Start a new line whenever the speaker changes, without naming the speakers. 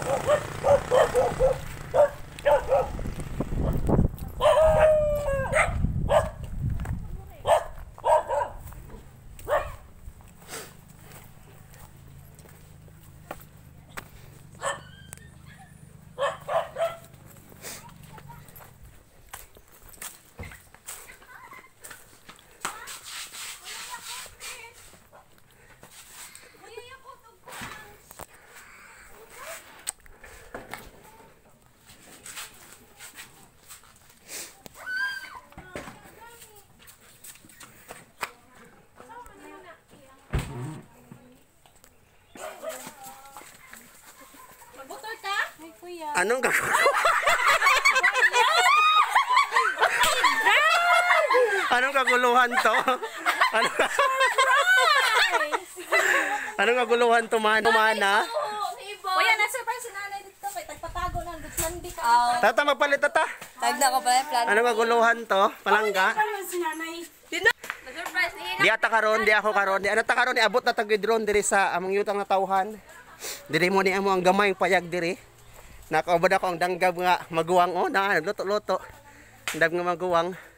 Anong gaguluhan? Anong kaguluhan to? Anong kaguluhan to, mana?
Kuya, na-surprise si nanay dito. Kaya tagpatago ng Gutslandi ka.
Tata, magpalit tata.
Tag na ko pala yung plan.
Anong kaguluhan to? Palangga?
Si nanay. Na-surprise ni
Di ata karon, di ako karon. Di ata karon, abot na tagidron diri sa among yutang na tawhan. Diri mo ni amo ang gamay payag diri. Nakaubad ako ang danggab nga maguwang. Oh, na, luto-luto. Danggab nga maguwang.